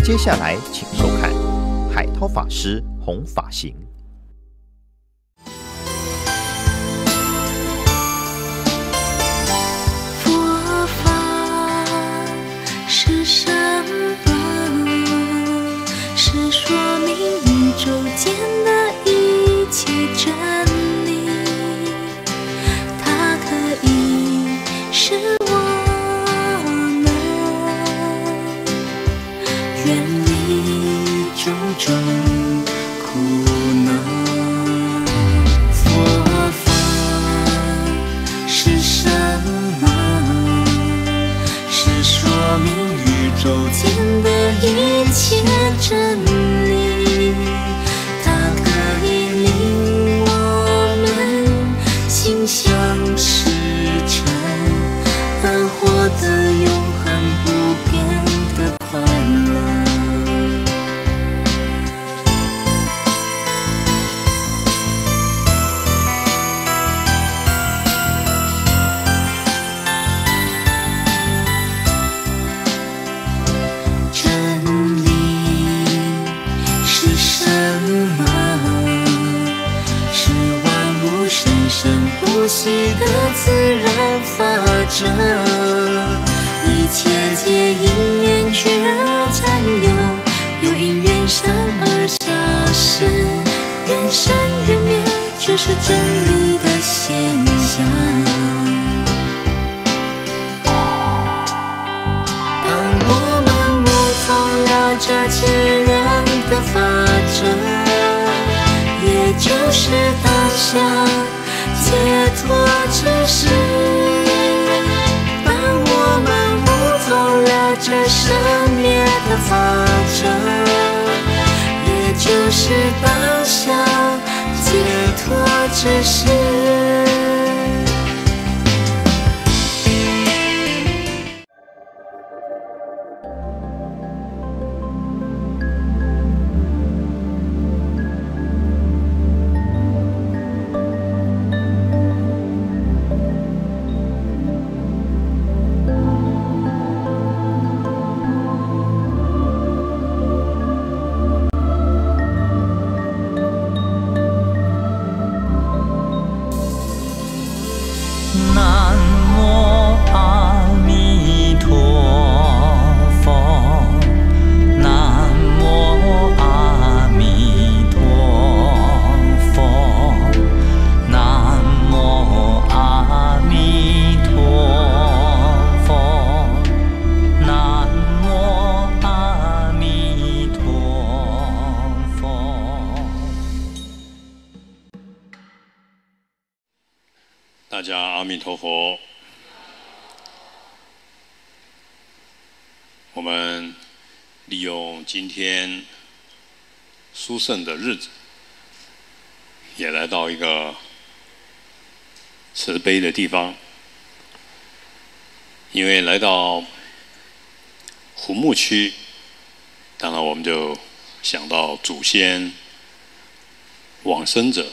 接下来，请收看海涛法师弘法行。 佛法是什么？是说明宇宙间的一切真理，它可以使我们远离种种苦恼。佛法是什么？是说明宇宙间的一切真理，它可以令我们心想事成，而获得永恒不变的快乐。真理是什么？是万物生生不息的自然法则，一切皆因缘聚而占有，又因缘善而消失，缘生缘灭，这是真理的现象。当我们悟通了这自然的法则，也就是当下解脱之时。当我们悟通了这生灭的法则，也就是当下解脱之时。 南无阿弥陀佛，南无阿弥陀佛，南无阿弥陀佛，南无阿弥陀佛。 大家阿弥陀佛。我们利用今天殊胜的日子，也来到一个慈悲的地方。因为来到虎目区，当然我们就想到祖先往生者。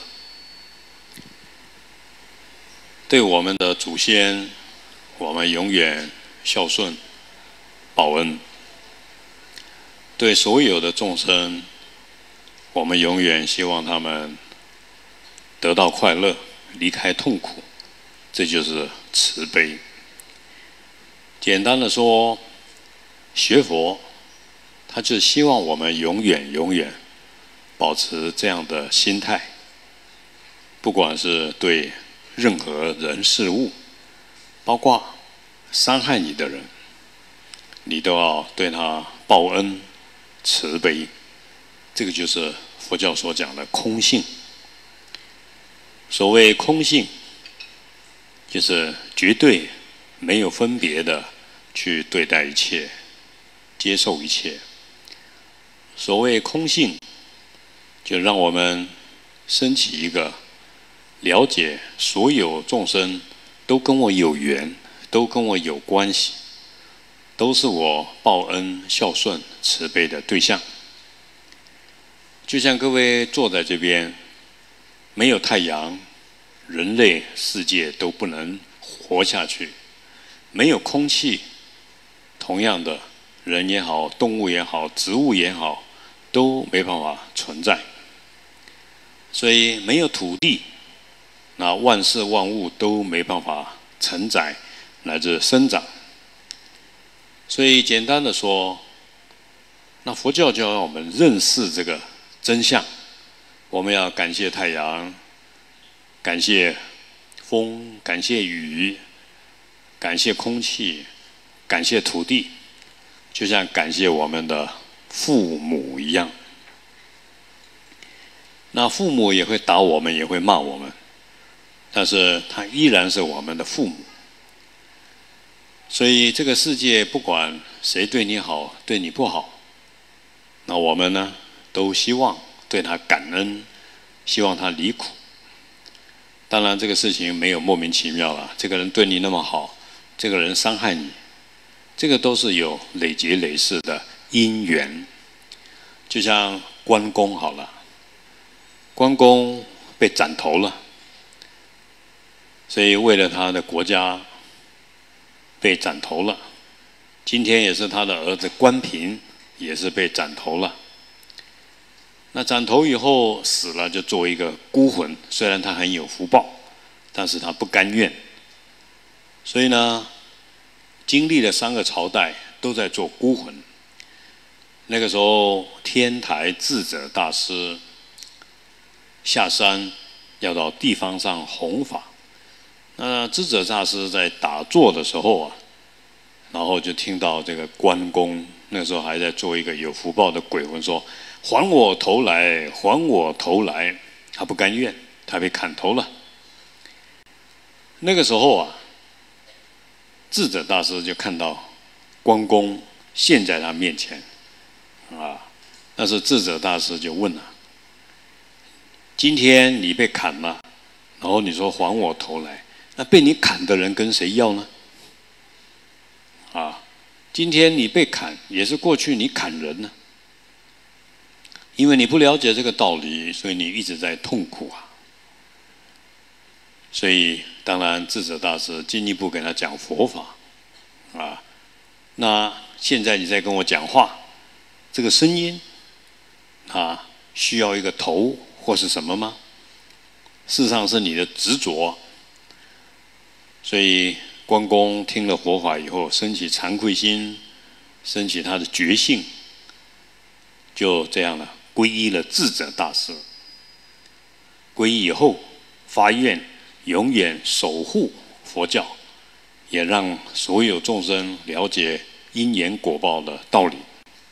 对我们的祖先，我们永远孝顺报恩；对所有的众生，我们永远希望他们得到快乐，离开痛苦。这就是慈悲。简单的说，学佛，他就希望我们永远保持这样的心态，不管是对任何人事物，包括伤害你的人，你都要对他报恩慈悲。这个就是佛教所讲的空性。所谓空性，就是绝对没有分别的去对待一切，接受一切。所谓空性，就让我们升起一个了解所有众生都跟我有缘，都跟我有关系，都是我报恩孝顺慈悲的对象。就像各位坐在这边，没有太阳，人类世界都不能活下去；没有空气，同样的， 人也好，动物也好，植物也好，都没办法存在。所以没有土地，那万事万物都没办法承载乃至生长。所以简单的说，那佛教就要让我们认识这个真相。我们要感谢太阳，感谢风，感谢雨，感谢空气，感谢土地，就像感谢我们的父母一样。那父母也会打我们，也会骂我们，但是他依然是我们的父母。所以这个世界不管谁对你好，对你不好，那我们呢，都希望对他感恩，希望他离苦。当然这个事情没有莫名其妙了，这个人对你那么好，这个人伤害你，这个都是有累劫累世的因缘。就像关公好了，关公被斩头了，所以为了他的国家被斩头了。今天也是他的儿子关平也是被斩头了。那斩头以后死了，就做一个孤魂，虽然他很有福报，但是他不甘愿。所以呢，经历了3个朝代都在做孤魂。那个时候天台智者大师下山要到地方上弘法，那智者大师在打坐的时候啊，然后就听到这个关公那时候还在做一个有福报的鬼魂说：“还我头来，还我头来！”他不甘愿，他被砍头了。那个时候啊，智者大师就看到关公现在他面前啊，但是智者大师就问了：“今天你被砍了，然后你说还我头来，那被你砍的人跟谁要呢？啊，今天你被砍，也是过去你砍人呢。因为你不了解这个道理，所以你一直在痛苦啊。所以当然智者大师进一步给他讲佛法啊。那现在你在跟我讲话，这个声音啊，需要一个头或是什么吗？事实上是你的执着。所以关公听了佛法以后，升起惭愧心，升起他的觉性，就这样了，皈依了智者大师。皈依以后，发愿永远守护佛教，也让所有众生了解因缘果报的道理。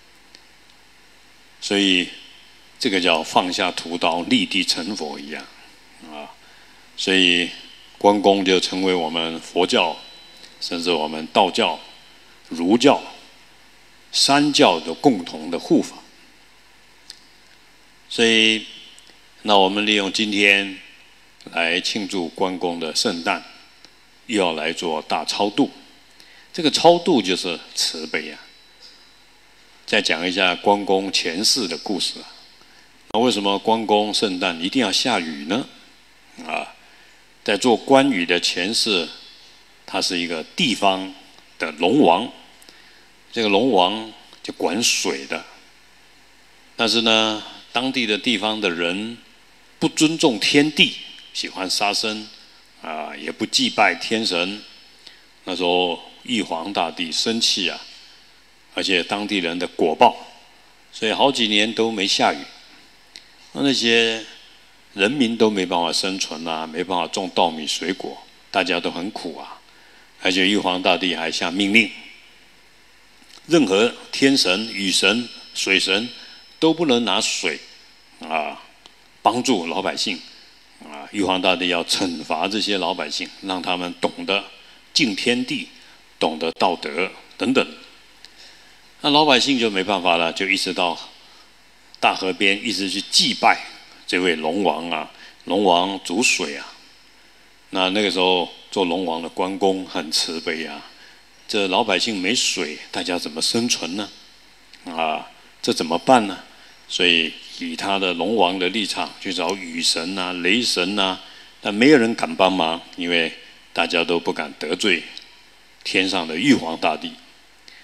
所以这个叫放下屠刀，立地成佛一样啊。所以关公就成为我们佛教，甚至我们道教、儒教3教的共同的护法。所以那我们利用今天来庆祝关公的圣诞，又要来做大超度。这个超度就是慈悲啊。再讲一下关公前世的故事啊。那为什么关公圣诞一定要下雨呢？啊，在做关羽的前世，他是一个地方的龙王，这个龙王就管水的。但是呢，当地的地方的人不尊重天地，喜欢杀生啊，也不祭拜天神。那时候玉皇大帝生气啊，而且当地人的果报，所以好几年都没下雨。那些人民都没办法生存啊，没办法种稻米水果，大家都很苦啊。而且玉皇大帝还下命令，任何天神、雨神、水神都不能拿水啊帮助老百姓啊。玉皇大帝要惩罚这些老百姓，让他们懂得敬天地，懂得道德等等。那老百姓就没办法了，就一直到大河边一直去祭拜这位龙王啊。龙王主水啊，那个时候做龙王的关公很慈悲啊，这老百姓没水，大家怎么生存呢？啊，这怎么办呢？所以以他的龙王的立场去找雨神啊、雷神啊，但没有人敢帮忙，因为大家都不敢得罪天上的玉皇大帝。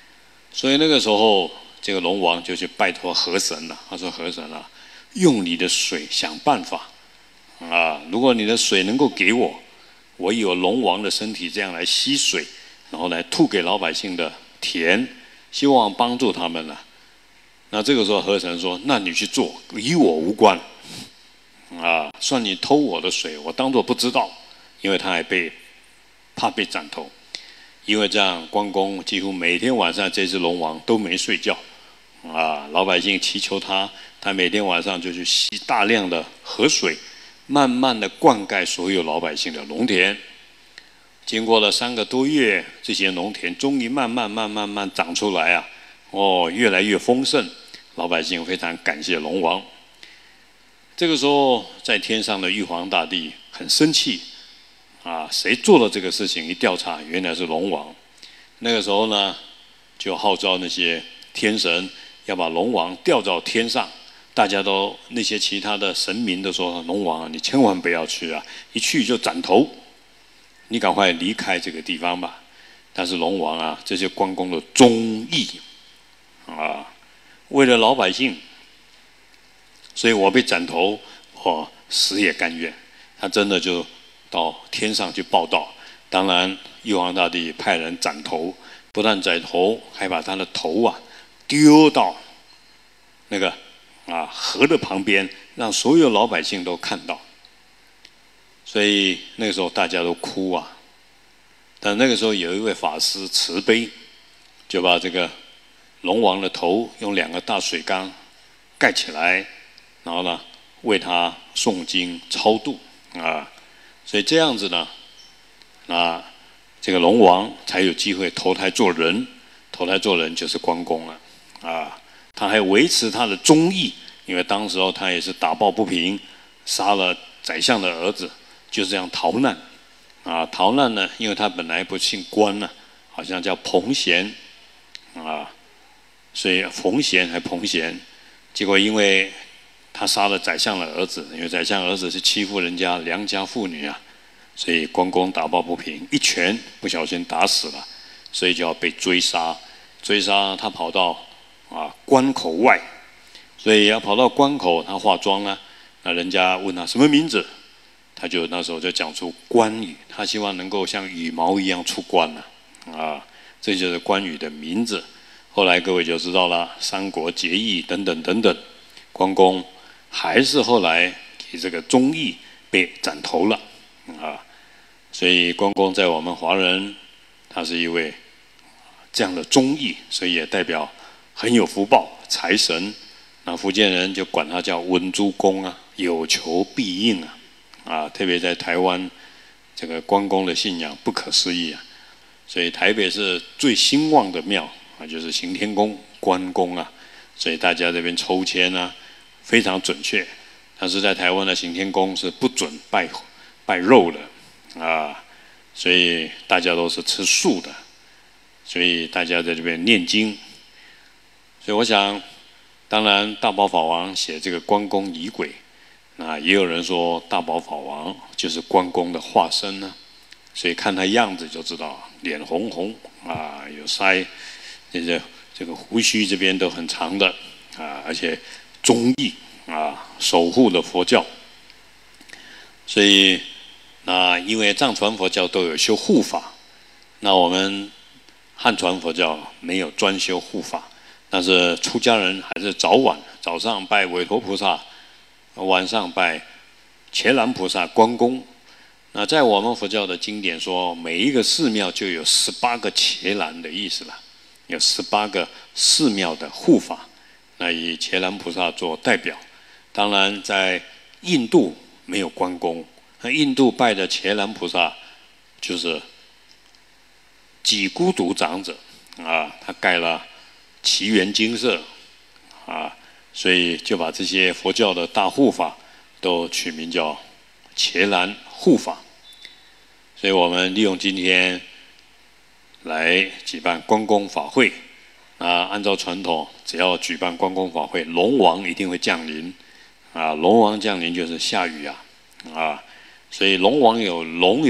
所以那个时候，这个龙王就去拜托河神了。他说：“河神啊，用你的水想办法啊！如果你的水能够给我，我有龙王的身体这样来吸水，然后来吐给老百姓的田，希望帮助他们了。”那这个时候河神说：“那你去做，与我无关。啊，算你偷我的水，我当作不知道，因为他还怕被斩头。因为这样，关公几乎每天晚上这只龙王都没睡觉。啊，老百姓祈求他，他每天晚上就去吸大量的河水，慢慢的灌溉所有老百姓的农田。经过了3个多月，这些农田终于慢慢长出来啊！越来越丰盛，老百姓非常感谢龙王。这个时候，在天上的玉皇大帝很生气，啊，谁做了这个事情？一调查，原来是龙王。那个时候呢，就号召那些天神要把龙王调到天上。大家都那些其他的神明都说：“龙王啊，你千万不要去啊，一去就斩头，你赶快离开这个地方吧。”但是龙王啊，这些关公的忠义啊，为了老百姓。所以我被斩头，我死也甘愿。他真的就到天上去报道。当然，玉皇大帝派人斩头，不但斩头，还把他的头啊丢到那个河的旁边，让所有老百姓都看到。所以那个时候大家都哭啊。但那个时候有一位法师慈悲，就把这个龙王的头用2个大水缸盖起来。然后呢，为他诵经超度啊，所以这样子呢，这个龙王才有机会投胎做人。投胎做人就是关公了啊。他还维持他的忠义，因为当时候他也是打抱不平，杀了宰相的儿子，就这样逃难啊。逃难呢，因为他本来不姓关呢，好像叫彭贤啊，所以冯贤还彭贤，结果因为他杀了宰相的儿子，因为宰相儿子是欺负人家良家妇女啊，所以关公打抱不平，一拳不小心打死了，所以就要被追杀。追杀他跑到关口外，所以要跑到关口，他化妆啊，那人家问他什么名字，他就那时候就讲出关羽，他希望能够像羽毛一样出关啊，这就是关羽的名字。后来各位就知道了，三国结义等等等等，关公还是后来以这个忠义被斩头了啊。所以关公在我们华人，他是一位这样的忠义，所以也代表很有福报，财神。那福建人就管他叫文殊公啊，有求必应啊，特别在台湾，这个关公的信仰不可思议啊。所以台北是最兴旺的庙啊，就是行天宫、关公啊，所以大家这边抽签啊非常准确。但是在台湾的行天宫是不准拜肉的啊，所以大家都是吃素的，所以大家在这边念经。所以我想，当然大宝法王写这个关公仪轨，那也有人说大宝法王就是关公的化身呢，所以看他样子就知道，脸红红啊，有腮，这个胡须这边都很长的啊，而且忠义啊，守护了佛教。所以因为藏传佛教都有修护法，那我们汉传佛教没有专修护法，但是出家人还是早上拜韦陀菩萨，晚上拜伽蓝菩萨、关公。那在我们佛教的经典说，每一个寺庙就有18个伽蓝的意思了，有18个寺庙的护法，那以伽蓝菩萨做代表。当然，在印度没有关公，那印度拜的伽蓝菩萨就是几孤独长者啊，他盖了奇园精舍啊，所以就把这些佛教的大护法都取名叫伽蓝护法。所以我们利用今天来举办关公法会按照传统，只要举办关公法会，龙王一定会降临龙王降临就是下雨所以龙有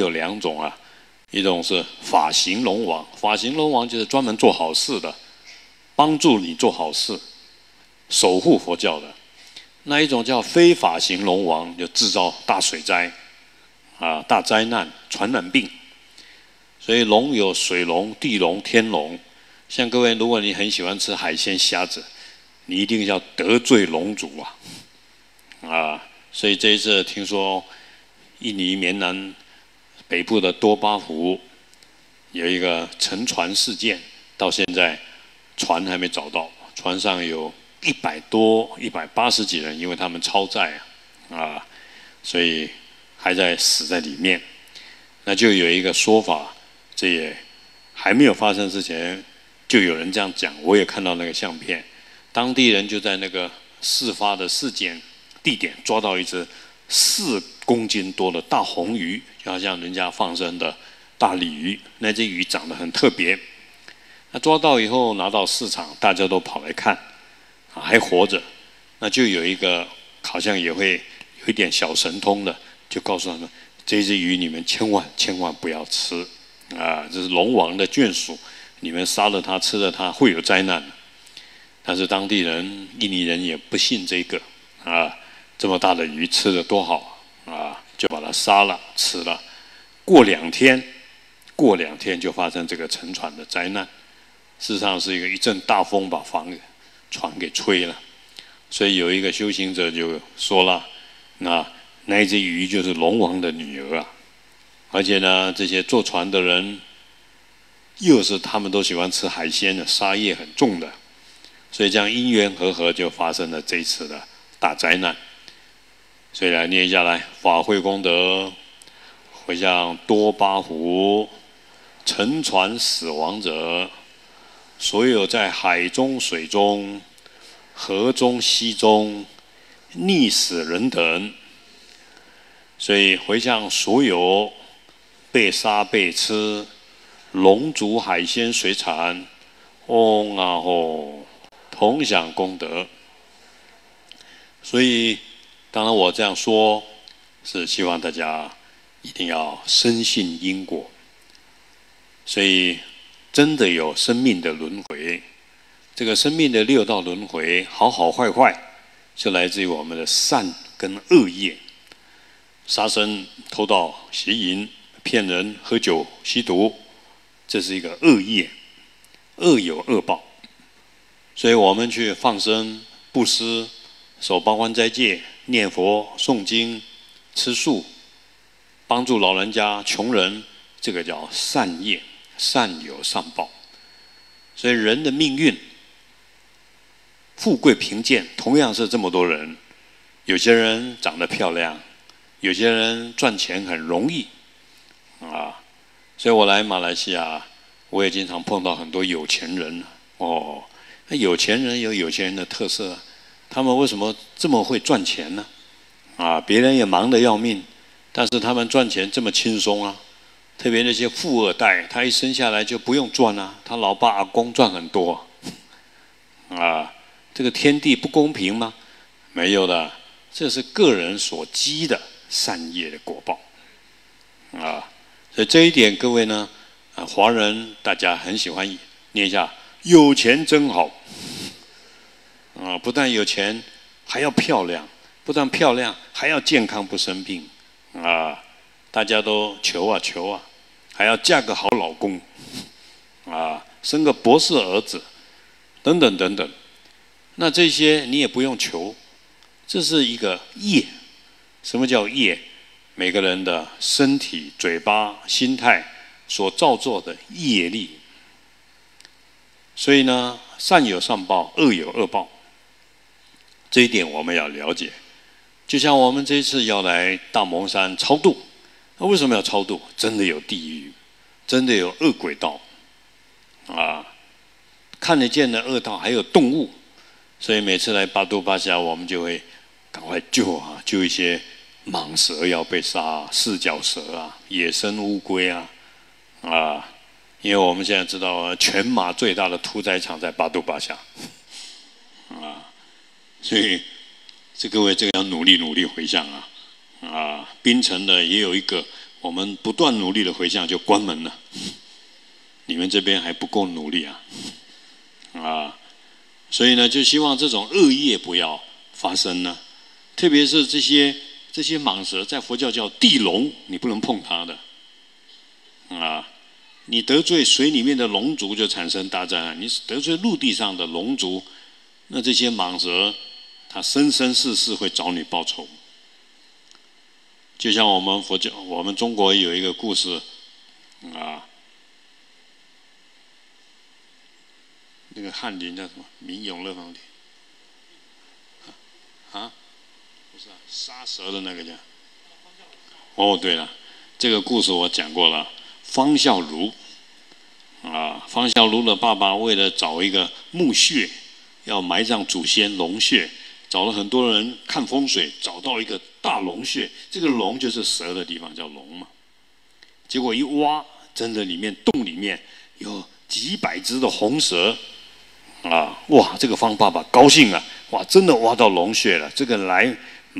2种一种是法行龙王，法行龙王就是专门做好事的帮助你做好事、守护佛教的。那一种叫非法型龙王，就制造大水灾大灾难、传染病。所以龙有水龙、地龙、天龙。像各位，如果你很喜欢吃海鲜、虾子，你一定要得罪龙族所以这一次听说印尼缅南北部的多巴湖有一个沉船事件，到现在船还没找到，船上有180几人，因为他们超载所以还在死在里面。那就有一个说法，这也还没有发生之前，就有人这样讲，我也看到那个相片，当地人就在那个事发的事件地点抓到一只4公斤多的大红鱼，就好像人家放生的大鲤鱼，那只鱼长得很特别。那抓到以后拿到市场，大家都跑来看，还活着。那就有一个好像也会有一点小神通的，就告诉他们，这只鱼你们千万不要吃这是龙王的眷属，你们杀了它吃了它会有灾难。但是当地人印尼人也不信这个这么大的鱼吃得多好就把它杀了吃了。过两天就发生这个沉船的灾难，事实上是一阵大风把船给吹了。所以有一个修行者就说了，那一只鱼就是龙王的女儿而且呢，这些坐船的人又是他们都喜欢吃海鲜的，杀业很重的，所以这样因缘和合就发生了这一次的大灾难。所以来念下来，法会功德回向多巴湖沉船死亡者，所有在海中、水中、河中、溪中溺死人等。所以回向所有被杀被吃龙族海鲜水产，嗡啊吼，同享功德。所以当然我这样说，是希望大家一定要深信因果。所以真的有生命的轮回，这个生命的6道轮回，好好坏坏，就来自于我们的善跟恶业。杀生、偷盗、邪淫、骗人、喝酒、吸毒，这是一个恶业，恶有恶报。所以我们去放生、布施、守八关斋戒、念佛、诵经、吃素，帮助老人家、穷人，这个叫善业，善有善报。所以人的命运，富贵贫贱，同样是这么多人。有些人长得漂亮，有些人赚钱很容易所以我来马来西亚，我也经常碰到很多有钱人那有钱人有有钱人的特色他们为什么这么会赚钱呢？别人也忙得要命，但是他们赚钱这么轻松特别那些富二代，他一生下来就不用赚他老爸阿公赚很多这个天地不公平吗？没有的，这是个人所积的善业的果报所以这一点各位呢华人大家很喜欢念一下，有钱真好不但有钱还要漂亮，不但漂亮还要健康不生病大家都求还要嫁个好老公生个博士儿子等等等等。那这些你也不用求，这是一个业。什么叫业？每个人的身体、嘴巴、心态所造作的业力。所以呢，善有善报，恶有恶报，这一点我们要了解。就像我们这一次要来大蒙山超度，那为什么要超度？真的有地狱，真的有恶鬼道看得见的恶道，还有动物。所以每次来巴都巴峡，我们就会赶快救一些蟒蛇要被杀，四脚蛇野生乌龟因为我们现在知道全马最大的屠宰场在巴都巴峡所以各位这个要努力回向槟城的也有一个，我们不断努力的回向就关门了。你们这边还不够努力所以呢，就希望这种恶业不要发生呢。特别是这些蟒蛇，在佛教叫地龙，你不能碰它的啊。你得罪水里面的龙族，就产生大灾害；你得罪陆地上的龙族，那这些蟒蛇，它生生世世会找你报仇。就像我们佛教，我们中国有一个故事啊，那个翰林叫什么？明永乐皇帝啊？不是啊，杀蛇的那个叫。哦，对了，这个故事我讲过了。方孝孺啊，方孝孺的爸爸为了找一个墓穴，要埋葬祖先龙穴，找了很多人看风水，找到一个大龙穴。这个龙就是蛇的地方，叫龙嘛。结果一挖，真的洞里面有几百只的红蛇啊！哇，这个方爸爸高兴了，哇，真的挖到龙穴了，这个来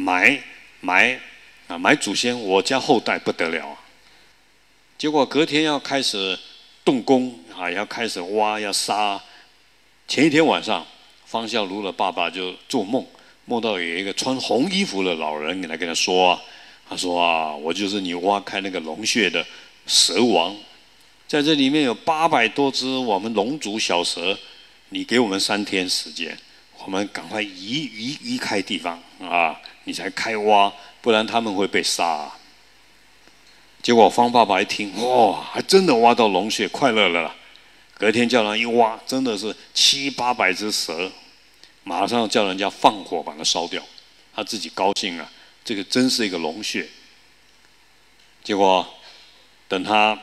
埋祖先，我家后代不得了啊！结果隔天要开始动工啊，要开始挖，要杀。前一天晚上，方孝孺的爸爸就做梦，梦到有一个穿红衣服的老人来跟他说啊，他说啊，我就是你挖开那个龙穴的蛇王，在这里面有800多只我们龙族小蛇，你给我们3天时间，我们赶快移开地方啊，你才开挖，不然他们会被杀啊。结果方爸爸一听，哇，还真的挖到龙穴，快乐了啦。隔天叫人一挖，真的是700、800只蛇，马上叫人家放火把它烧掉。他自己高兴啊，这个真是一个龙穴。结果等他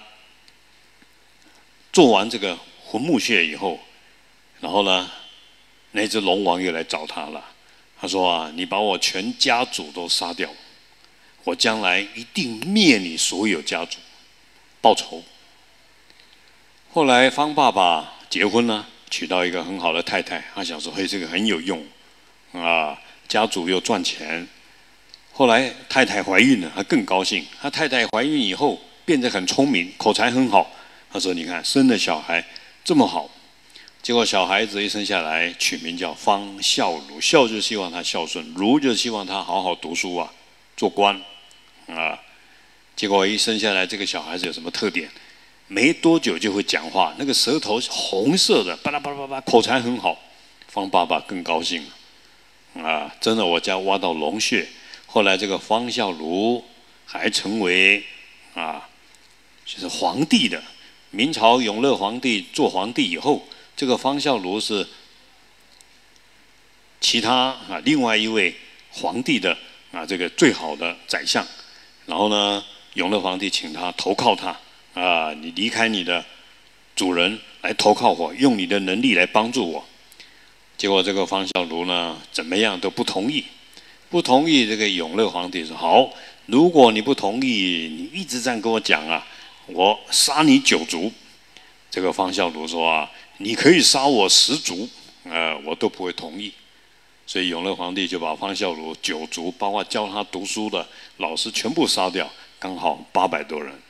做完这个魂墓穴以后，然后呢，那只龙王又来找他了。他说啊，你把我全家族都杀掉，我将来一定灭你所有家族，报仇。后来方爸爸结婚了，娶到一个很好的太太，他想说，嘿，这个很有用啊，家族又赚钱。后来太太怀孕了，他更高兴。他太太怀孕以后变得很聪明，口才很好。他说，你看生的小孩这么好。结果小孩子一生下来，取名叫方孝孺，孝就希望他孝顺，孺就希望他好好读书啊，做官啊。结果一生下来，这个小孩子有什么特点？没多久就会讲话，那个舌头是红色的，巴拉巴拉巴拉，口才很好。方爸爸更高兴了啊！真的，我家挖到龙穴。后来这个方孝孺还成为就是皇帝的。明朝永乐皇帝做皇帝以后，这个方孝孺是其他另外一位皇帝的这个最好的宰相。然后呢，永乐皇帝请他投靠他你离开你的主人来投靠我，用你的能力来帮助我。结果这个方孝孺呢，怎么样都不同意。不同意，这个永乐皇帝说：“好，如果你不同意，你一直这样跟我讲我杀你9族。”这个方孝孺说你可以杀我10族，我都不会同意。所以永乐皇帝就把方孝孺9族，包括教他读书的老师全部杀掉，刚好800多人。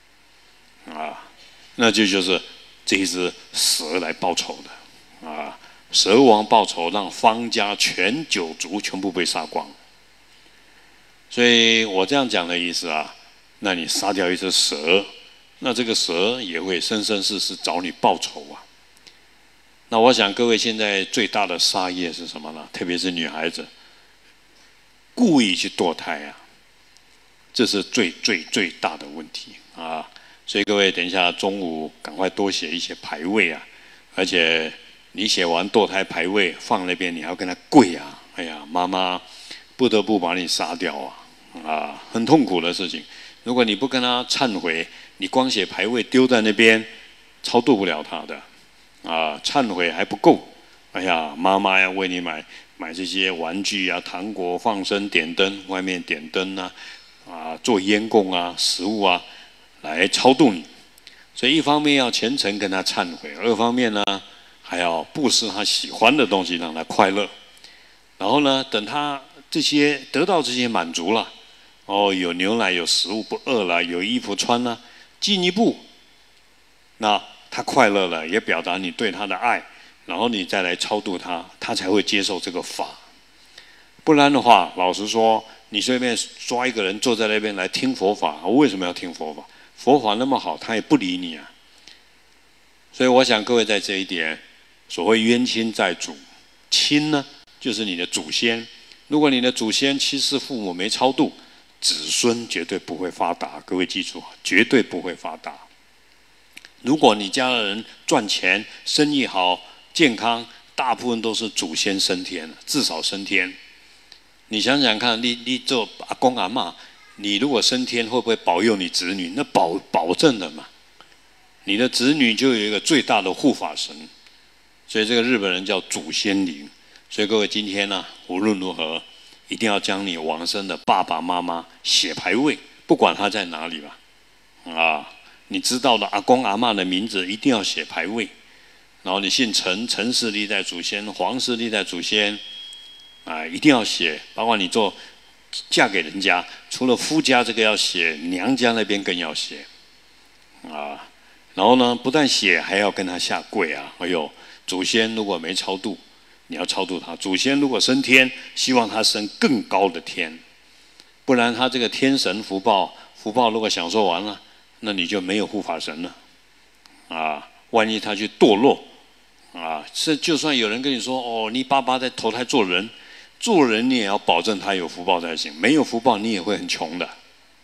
那就是这一只蛇来报仇的蛇王报仇，让方家全9族全部被杀光。所以我这样讲的意思那你杀掉一只蛇，那这个蛇也会生生世世找你报仇那我想各位现在最大的杀业是什么呢？特别是女孩子故意去堕胎这是最大的问题所以各位等一下中午赶快多写一些牌位而且你写完堕胎牌位放那边，你还要跟他跪哎呀，妈妈不得不把你杀掉很痛苦的事情。如果你不跟他忏悔，你光写牌位丢在那边，超度不了他的忏悔还不够。哎呀，妈妈要为你买这些玩具糖果、放生、点灯，外面点灯做烟供食物来超度你。所以一方面要虔诚跟他忏悔，二方面呢还要布施他喜欢的东西，让他快乐。然后呢，等他得到这些满足了，有牛奶有食物不饿了，有衣服穿了，进一步，那他快乐了，也表达你对他的爱， 然后你再来超度他，他才会接受这个法。不然的话，老实说，你随便抓一个人坐在那边来听佛法，为什么要听佛法？佛法那么好，他也不理你啊。所以我想各位在这一点，所谓冤亲债主，亲呢就是你的祖先。如果你的祖先其实父母没超度，子孙绝对不会发达。各位记住，绝对不会发达。如果你家的人赚钱、生意好、健康，大部分都是祖先升天了，至少升天。你想想看，你做阿公阿嬷，你如果升天，会不会保佑你子女？那保证的嘛。你的子女就有一个最大的护法神，所以这个日本人叫祖先灵。所以各位今天呢，无论如何，一定要将你往生的爸爸妈妈写牌位，不管他在哪里吧，啊，你知道的阿公阿嬷的名字一定要写牌位。然后你姓陈，陈氏历代祖先，黄氏历代祖先。一定要写，包括你嫁给人家，除了夫家这个要写，娘家那边更要写，然后呢，不但写，还要跟他下跪啊！哎呦，祖先如果没超度，你要超度他；祖先如果升天，希望他升更高的天，不然他这个天神福报如果享受完了，那你就没有护法神了，万一他去堕落，就算有人跟你说，哦，你爸爸在投胎做人。做人你也要保证他有福报才行，没有福报你也会很穷的。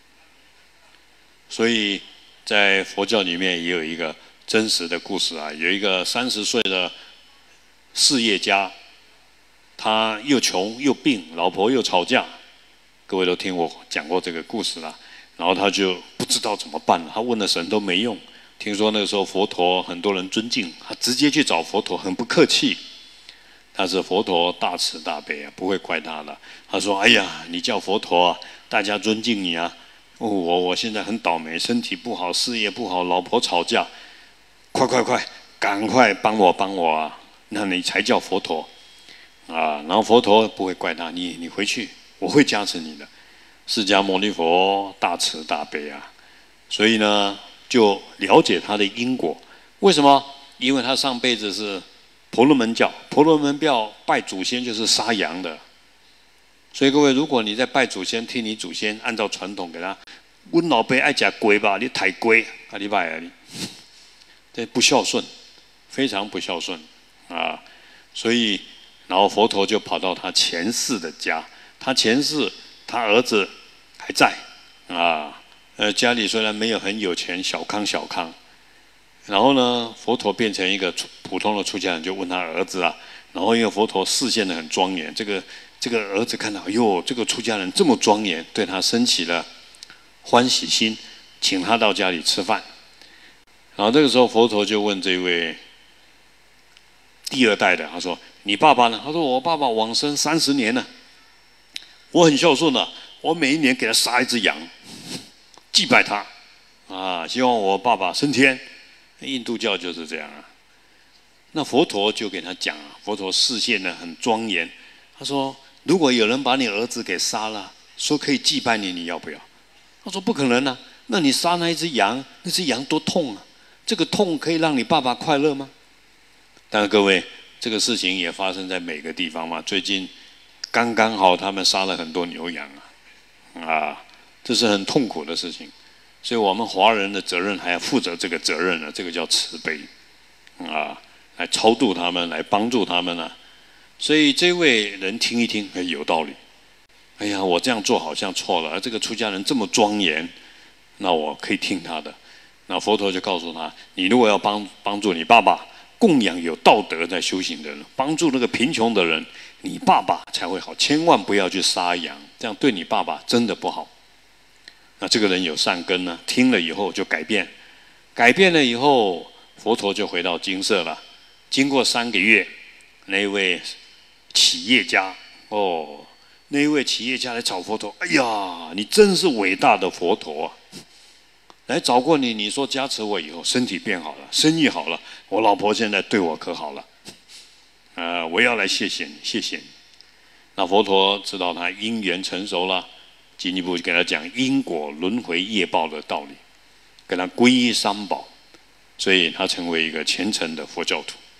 所以在佛教里面也有一个真实的故事啊，有一个30岁的事业家，他又穷又病，老婆又吵架，各位都听我讲过这个故事了。然后他就不知道怎么办了，他问了神都没用。听说那个时候佛陀很多人尊敬，他直接去找佛陀，很不客气。但是佛陀大慈大悲啊，不会怪他的。他说：“哎呀，你叫佛陀啊，大家尊敬你啊。我现在很倒霉，身体不好，事业不好，老婆吵架，快，赶快帮我啊！那你才叫佛陀啊。”然后佛陀不会怪他，你回去，我会加持你的。释迦牟尼佛大慈大悲啊，所以呢，就了解他的因果。为什么？因为他上辈子是婆罗门教，婆罗门教拜祖先就是杀羊的，所以各位，如果你在拜祖先，替你祖先按照传统给他，阮老爸爱吃龟吧，你抬龟，你拜啊你，这不孝顺，非常不孝顺啊！所以，然后佛陀就跑到他前世的家，他前世他儿子还在啊，家里虽然没有很有钱，小康。然后呢，佛陀变成一个普通的出家人，就问他儿子啊。然后因为佛陀视线的很庄严，这个儿子看到，哎呦，这个出家人这么庄严，对他升起了欢喜心，请他到家里吃饭。然后这个时候，佛陀就问这位第2代的，他说：“你爸爸呢？”他说：“我爸爸往生30年了，我很孝顺的，我每一年给他杀一只羊，祭拜他，希望我爸爸升天。”印度教就是这样啊。那佛陀就给他讲啊，佛陀视线呢很庄严。他说：“如果有人把你儿子给杀了，说可以祭拜你，你要不要？”他说：“不可能啊！那你杀那一只羊，那只羊多痛啊！这个痛可以让你爸爸快乐吗？”但是各位，这个事情也发生在每个地方嘛。最近刚刚好，他们杀了很多牛羊这是很痛苦的事情。所以我们华人的责任还要负责这个责任呢，这个叫慈悲来超度他们，来帮助他们啊。所以这位人听一听，有道理。哎呀，我这样做好像错了，这个出家人这么庄严，那我可以听他的。那佛陀就告诉他：你如果要帮助你爸爸，供养有道德在修行的人，帮助那个贫穷的人，你爸爸才会好。千万不要去杀羊，这样对你爸爸真的不好。那这个人有善根呢，听了以后就改变了以后，佛陀就回到精舍了。经过3个月，那一位企业家来找佛陀。哎呀，你真是伟大的佛陀啊！来找过你，你说加持我以后身体变好了，生意好了，我老婆现在对我可好了，我要来谢谢你。那佛陀知道他因缘成熟了。进一步给他讲因果轮回业报的道理，跟他皈依3宝，所以他成为一个虔诚的佛教徒。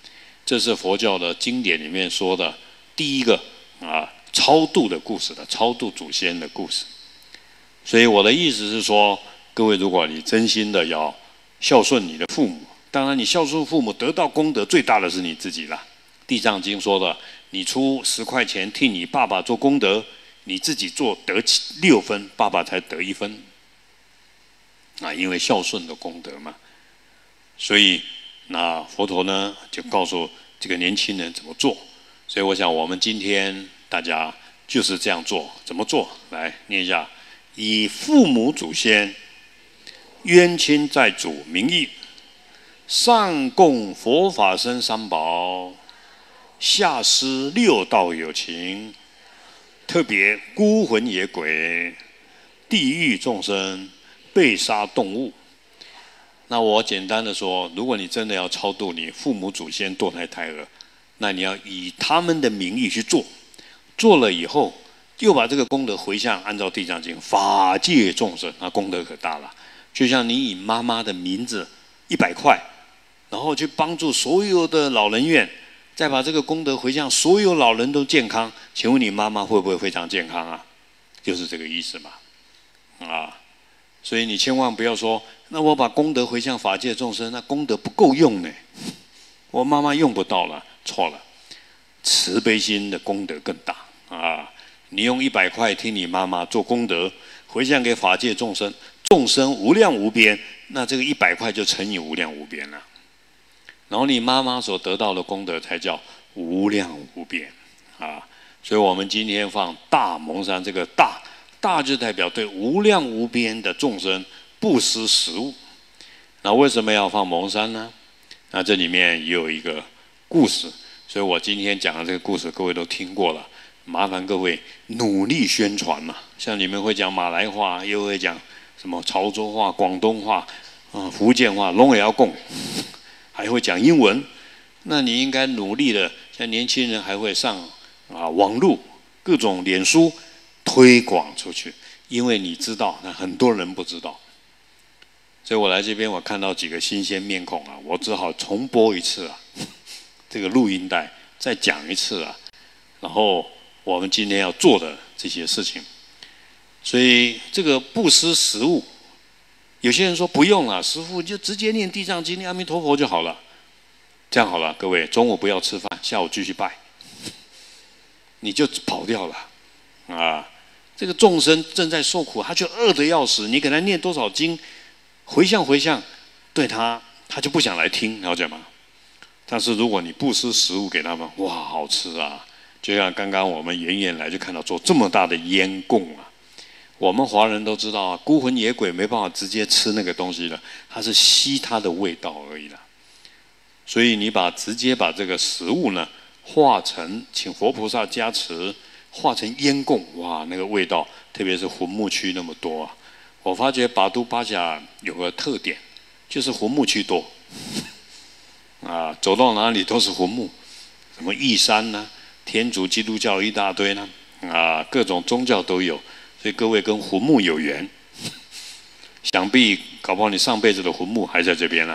这是佛教的经典里面说的第一个超度的故事的，超度祖先的故事。所以我的意思是说，各位，如果你真心的要孝顺你的父母，当然你孝顺父母得到功德最大的是你自己啦。地藏经说的，你出10块钱替你爸爸做功德，你自己做得6分，爸爸才得1分。因为孝顺的功德嘛。所以那佛陀呢就告诉这个年轻人怎么做。所以我想我们今天大家就是这样做。怎么做？来念一下：以父母祖先、冤亲债主名义，上供佛法僧三宝，下施6道有情，特别孤魂野鬼、地狱众生、被杀动物。那我简单的说，如果你真的要超度你父母祖先堕胎胎儿，那你要以他们的名义去做，做了以后又把这个功德回向，按照地藏经法界众生，那功德可大了。就像你以妈妈的名字100块，然后去帮助所有的老人院，再把这个功德回向，所有老人都健康，请问你妈妈会不会非常健康啊？就是这个意思嘛。所以你千万不要说，那我把功德回向法界众生，那功德不够用呢，我妈妈用不到了。错了，慈悲心的功德更大你用100块替你妈妈做功德，回向给法界众生，众生无量无边，那这个100块就乘以无量无边了。然后你妈妈所得到的功德才叫无量无边所以我们今天放大蒙山，这个大就代表对无量无边的众生布施食物。那为什么要放蒙山呢？那这里面也有一个故事，所以我今天讲的这个故事各位都听过了，麻烦各位努力宣传嘛。像你们会讲马来话，又会讲什么潮州话、广东话、福建话，拢也要讲，还会讲英文。那你应该努力的，像年轻人还会上网络各种脸书推广出去，因为你知道，那很多人不知道。所以我来这边，我看到几个新鲜面孔我只好重播一次这个录音带，再讲一次然后我们今天要做的这些事情。所以这个布施食物，有些人说不用了，师父就直接念地藏经、念阿弥陀佛就好了。这样好了，各位中午不要吃饭，下午继续拜，你就跑掉了这个众生正在受苦，他就饿得要死，你给他念多少经，回向，对他就不想来听，了解吗？但是如果你布施食物给他们，哇，好吃就像刚刚我们远远来就看到做这么大的烟供我们华人都知道孤魂野鬼没办法直接吃那个东西的，它是吸它的味道而已啦。所以你直接把这个食物呢化成，请佛菩萨加持，化成烟供，哇，那个味道，特别是魂木区那么多我发觉巴都巴甲有个特点，就是魂木区多走到哪里都是魂木，什么义山天主基督教一大堆各种宗教都有，所以各位跟魂木有缘，想必搞不好你上辈子的魂木还在这边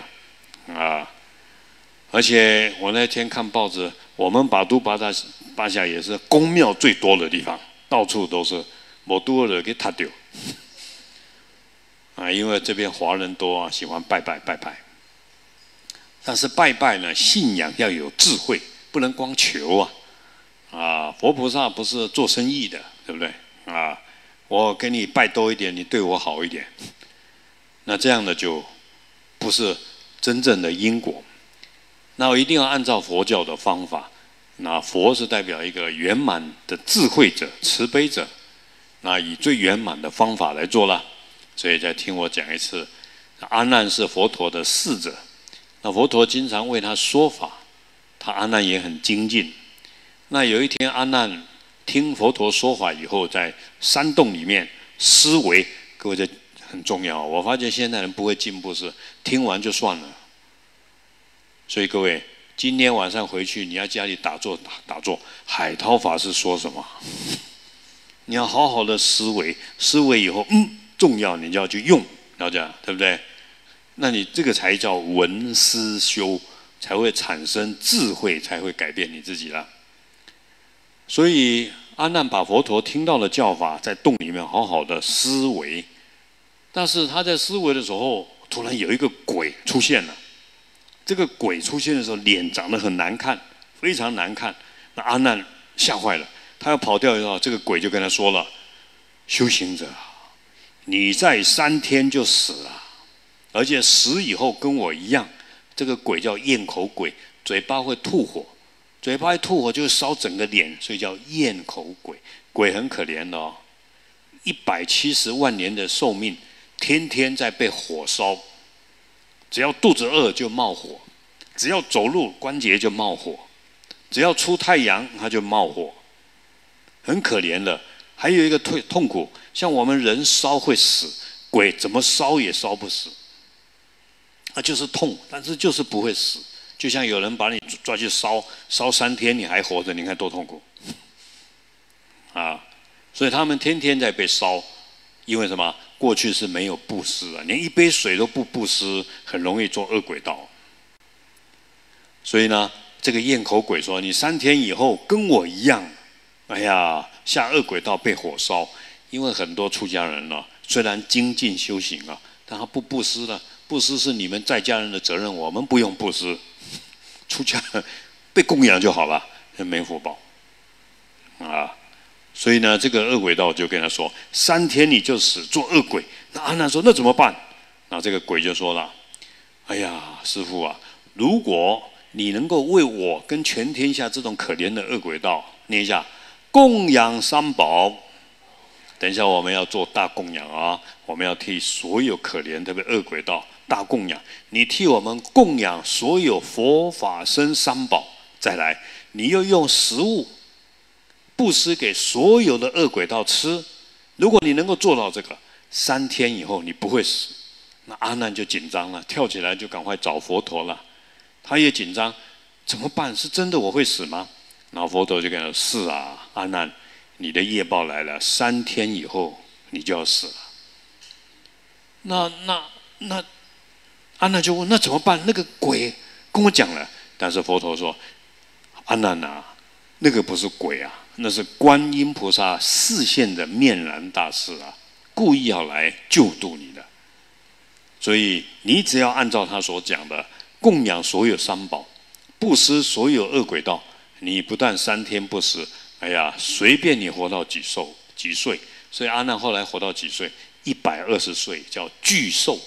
而且我那天看报纸，我们巴都巴甲也是宫庙最多的地方，到处都是，没多人给踏掉因为这边华人多喜欢拜拜。但是拜拜呢，信仰要有智慧，不能光求佛菩萨不是做生意的，对不对我给你拜多一点，你对我好一点，那这样的就不是真正的因果。那我一定要按照佛教的方法，那佛是代表一个圆满的智慧者、慈悲者，那以最圆满的方法来做了。所以再听我讲一次，阿难是佛陀的侍者，那佛陀经常为他说法，他阿难也很精进。那有一天阿难听佛陀说法以后，在山洞里面思维，各位这很重要。我发现现代人不会进步，是听完就算了。所以各位今天晚上回去，你要家里打坐，海涛法师说什么，你要好好的思维，思维以后重要，你就要去用，了解对不对？那你这个才叫闻思修， 才会产生智慧，才会改变你自己啦。所以阿难把佛陀听到的教法，在洞里面好好的思维，但是他在思维的时候，突然有一个鬼出现了。这个鬼出现的时候，脸长得很难看，非常难看。那阿难吓坏了，他要跑掉的时候，这个鬼就跟他说了：“修行者，你在3天就死了，而且死以后跟我一样。这个鬼叫咽口鬼，嘴巴会吐火，嘴巴一吐火就会烧整个脸，所以叫咽口鬼。鬼很可怜的哦，170万年的寿命，天天在被火烧。只要肚子饿就冒火，只要走路关节就冒火，只要出太阳它就冒火，很可怜的。还有一个痛苦，像我们人烧会死，鬼怎么烧也烧不死，它就是痛，但是就是不会死。就像有人把你抓去烧3天，你还活着，你看多痛苦啊！所以他们天天在被烧，因为什么？过去是没有布施啊，连一杯水都不布施，很容易做恶鬼道。所以呢，这个咽口鬼说：“你3天以后跟我一样，哎呀，下恶鬼道被火烧。”因为很多出家人呢，虽然精进修行啊，但他不布施了。布施是你们在家人的责任，我们不用布施。出家人被供养就好了，没福报啊。所以呢，这个恶鬼道就跟他说：“3天你就死，做恶鬼。”那阿难说：“那怎么办？”那这个鬼就说了：“哎呀，师父啊，如果你能够为我跟全天下这种可怜的恶鬼道，念一下供养3宝。等一下我们要做大供养啊，我们要替所有可怜特别恶鬼道大供养。你替我们供养所有佛法僧3宝，再来，你又用食物布施给所有的恶鬼道吃。如果你能够做到这个，3天以后你不会死。”那阿难就紧张了，跳起来就赶快找佛陀了。他也紧张，怎么办？是真的我会死吗？然后佛陀就跟他说：“是啊，阿难，你的业报来了，3天以后你就要死了。”那阿难就问：“那怎么办？”那个鬼跟我讲了，但是佛陀说：“阿难啊，那个不是鬼啊，那是观音菩萨示现的面燃大士啊，故意要来救度你的。所以你只要按照他所讲的，供养所有3宝，布施所有恶鬼道，你不但3天不死，哎呀，随便你活到几岁。所以阿难后来活到几岁？120岁，叫巨寿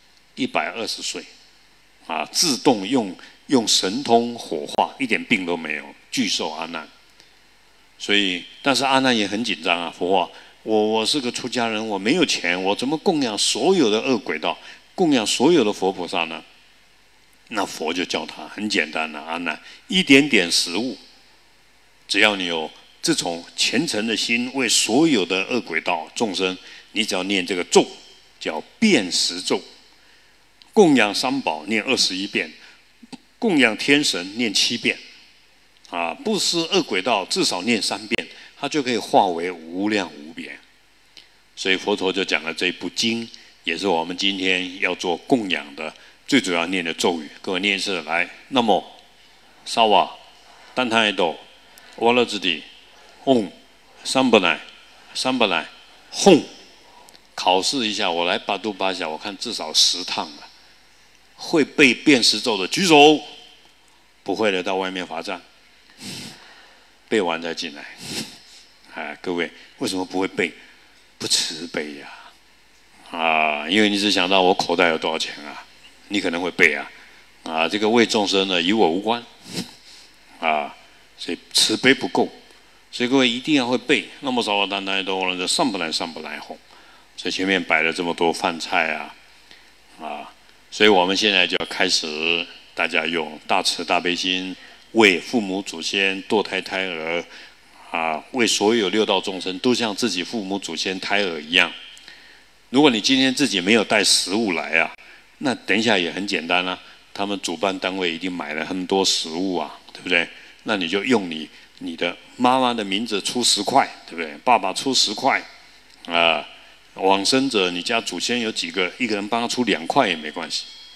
，120岁啊，自动用神通火化，一点病都没有，巨寿阿难。所以，但是阿难也很紧张啊，佛啊，我是个出家人，我没有钱，我怎么供养所有的恶鬼道，供养所有的佛菩萨呢？那佛就叫他很简单的，阿难，一点点食物，只要你有这种虔诚的心，为所有的恶鬼道众生，你只要念这个咒，叫遍食咒。供养3宝念21遍，供养天神念7遍，啊，布施恶鬼道至少念3遍，它就可以化为无量无边。所以佛陀就讲了这部经，也是我们今天要做供养的最主要念的咒语。各位念一次来：那么萨瓦丹他耶斗瓦勒之地吽三本来吽。考试一下，我来巴度巴小，我看至少10趟了。会背遍食咒的举手，不会的到外面罚站。背完再进来。哎，各位为什么不会背？不慈悲呀！啊，因为你只想到我口袋有多少钱啊，你可能会背啊。啊，这个为众生呢，与我无关。啊，所以慈悲不够，所以各位一定要会背。那么少单单都了，上不来哄。所以前面摆了这么多饭菜啊，啊。所以我们现在就要开始，大家用大慈大悲心，为父母祖先、堕胎胎儿，啊，为所有6道众生，都像自己父母祖先胎儿一样。如果你今天自己没有带食物来啊，那等一下也很简单啊，他们主办单位一定买了很多食物啊，对不对？那你就用你的妈妈的名字出10块，对不对？爸爸出10块，啊。往生者，你家祖先有几个？一个人帮他出2块也没关系，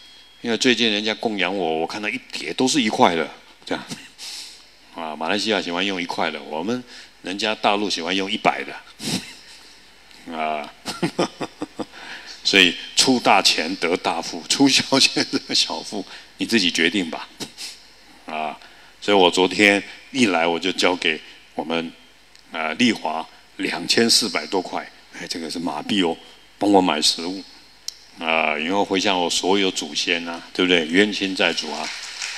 因为最近人家供养我，我看到一叠都是1块的，这样。啊，马来西亚喜欢用1块的，我们人家大陆喜欢用100的，啊，所以出大钱得大富，出小钱得小富，你自己决定吧，啊，所以我昨天一来我就交给我们丽华2400多块，哎，这个是马币哦，帮我买食物，啊，然后回向我所有祖先啊，对不对？冤亲债主啊。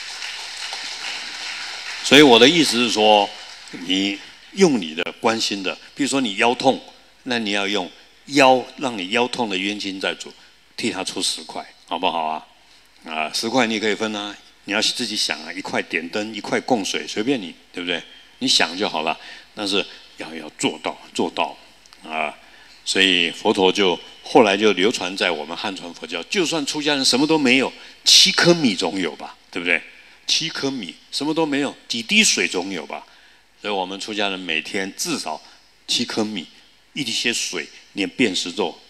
所以我的意思是说，你用你的关心的，比如说你腰痛，那你要用让你腰痛的冤亲债主替他出10块，好不好啊？10块你也可以分啊，你要自己想啊，1块点灯，1块供水，随便你，对不对？你想就好了，但是要做到啊！所以佛陀后来就流传在我们汉传佛教，就算出家人什么都没有，7颗米总有吧，对不对？7颗米什么都没有，几滴水总有吧？所以我们出家人每天至少7颗米，一些水，念遍十咒